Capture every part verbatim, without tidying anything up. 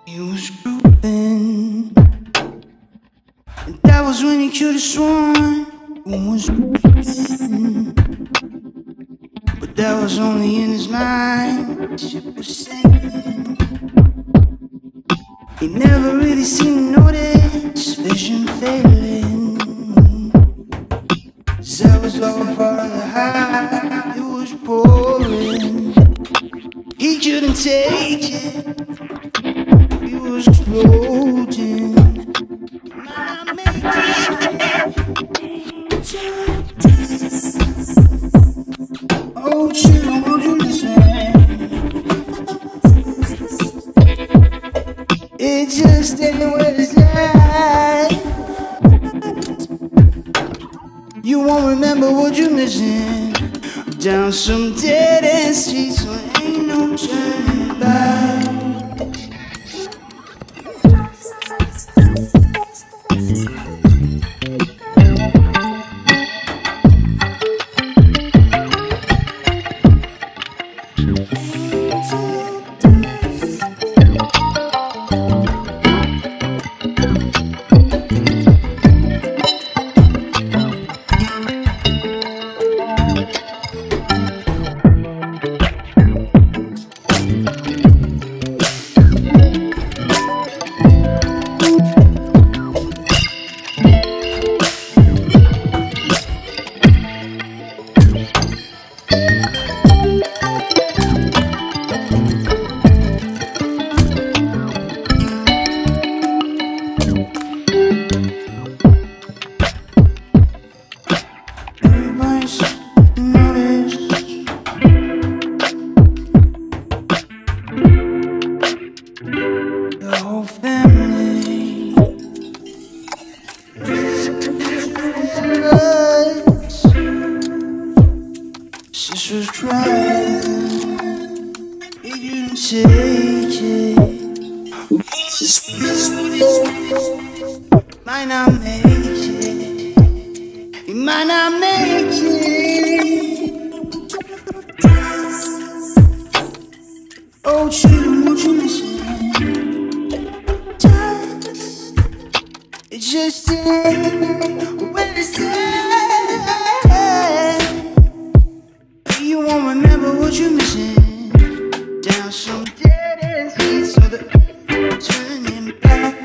He was grooving, and that was when he could have sworn one was moving. But that was only in his mind. The ship was sinking. He never really seemed to notice vision failing. 'Cause that was all part of the high. It was pouring. He couldn't take it. He was exploding. Might not make it. Oh, shit, I want you to say it just ain't what it's like. You won't remember what you're missing. Down some dead-end streets where ain't no turning back. Sis was crying, he didn't take it. Might not make it. He might not make it. Oh, shit, won't you listen? It just ain't what it's you won't remember what you're missing. Down some dead-end streets, so the turning back.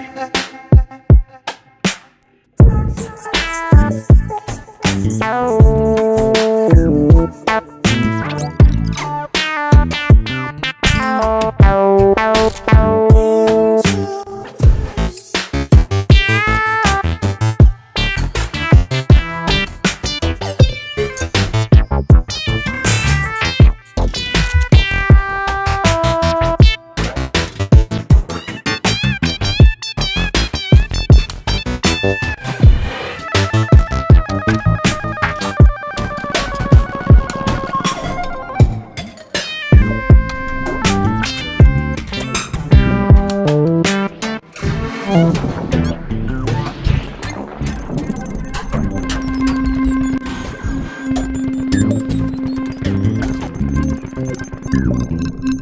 You